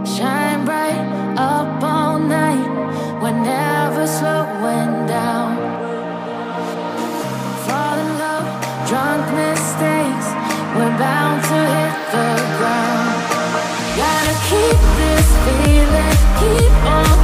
Shine bright up all night. We're never slowing down. Fall in love, drunk mistakes. We're bound to hit the ground. Gotta keep this feeling, keep on